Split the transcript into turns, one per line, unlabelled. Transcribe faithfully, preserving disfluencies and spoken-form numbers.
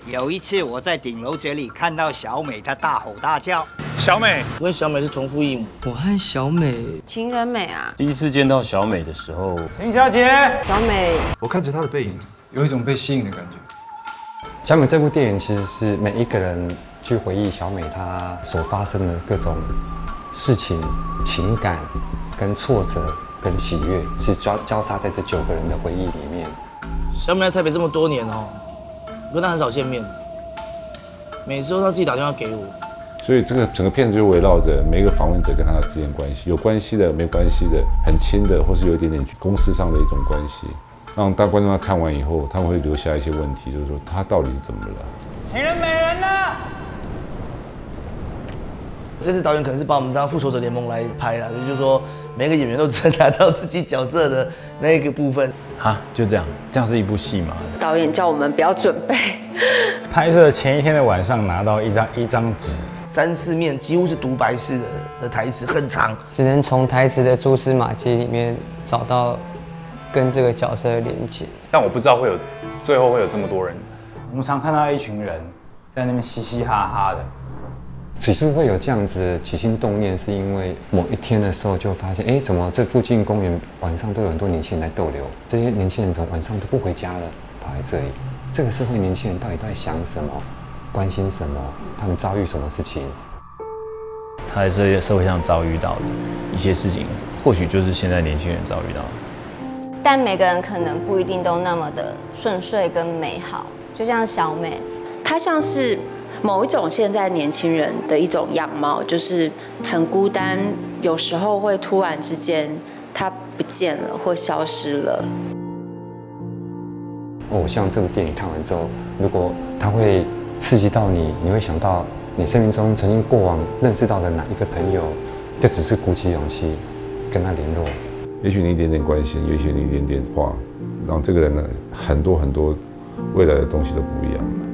有一次我在顶楼这里看到小美，她大吼大叫。
小美，
我跟小美是同父异母。
我和小美
情人美啊！
第一次见到小美的时候，
秦小姐，
小美，
我看着她的背影，有一种被吸引的感觉。
小美这部电影其实是每一个人去回忆小美她所发生的各种事情、情感、跟挫折、跟喜悦，是交交叉在这九个人的回忆里面。
小美在台北这么多年哦，我跟她很少见面，每次都她自己打电话给我。
所以这个整个片子就围绕着每一个访问者跟他的之间关系，有关系的、没关系的、很亲的，或是有一点点公司上的一种关系。让当观众他看完以后，他们会留下一些问题，就是说他到底是怎么了？
情人美人呢？
这次导演可能是把我们当复仇者联盟来拍了，就是说每个演员都只能拿到自己角色的那一个部分。
哈，就这样，这样是一部戏嘛？
导演叫我们不要准备。
拍摄前一天的晚上拿到一张一张纸。
三四面几乎是独白式的的台词，很长，
只能从台词的蛛丝马迹里面找到跟这个角色的连接。
但我不知道会有最后会有这么多人。我们常看到一群人在那边嘻嘻哈哈的。
起初会有这样子的起心动念，是因为某一天的时候就发现，哎，怎么这附近公园晚上都有很多年轻人在逗留？这些年轻人怎么晚上都不回家了，跑来这里？这个社会年轻人到底都在想什么？关心什么？他们遭遇什么事情？
他在这社会上遭遇到的一些事情，或许就是现在年轻人遭遇到的。
但每个人可能不一定都那么的顺遂跟美好，就像小美，
她像是某一种现在年轻人的一种样貌，就是很孤单，有时候会突然之间她不见了或消失了。
哦，我希望这部电影看完之后，如果它会刺激到你，你会想到你生命中曾经过往认识到的哪一个朋友，就只是鼓起勇气跟他联络。
也许你一点点关心，也许你一点点话，让这个人呢很多很多未来的东西都不一样。